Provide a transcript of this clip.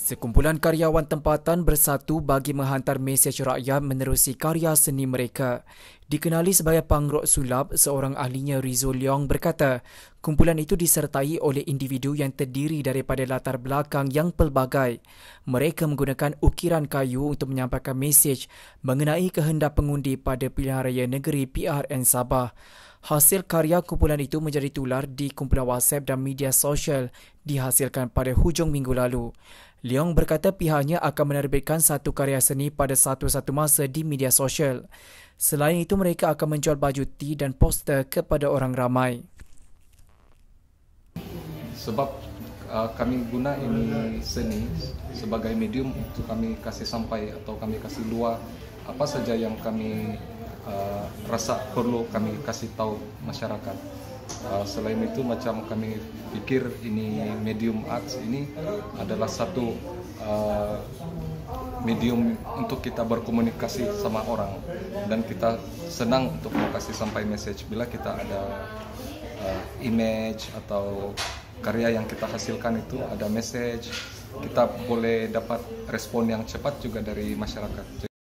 Sekumpulan karyawan tempatan bersatu bagi menghantar mesej rakyat menerusi karya seni mereka. Dikenali sebagai pangrok sulap, seorang ahlinya Rizul Leong berkata, kumpulan itu disertai oleh individu yang terdiri daripada latar belakang yang pelbagai. Mereka menggunakan ukiran kayu untuk menyampaikan mesej mengenai kehendak pengundi pada pilihan raya negeri PRN Sabah. Hasil karya kumpulan itu menjadi tular di kumpulan WhatsApp dan media sosial dihasilkan pada hujung minggu lalu. Leong berkata pihaknya akan menerbitkan satu karya seni pada satu-satu masa di media sosial. Selain itu, mereka akan menjual baju tee dan poster kepada orang ramai. Sebab kami guna ini seni sebagai medium untuk kami kasih sampai atau kami kasih luar apa saja yang kami rasa perlu kami kasih tahu masyarakat. Selain itu macam kami pikir ini medium arts ini adalah satu medium untuk kita berkomunikasi sama orang, dan kita senang untuk mau kasih sampai message bila kita ada image atau karya yang kita hasilkan itu ada message, kita boleh dapat respon yang cepat juga dari masyarakat.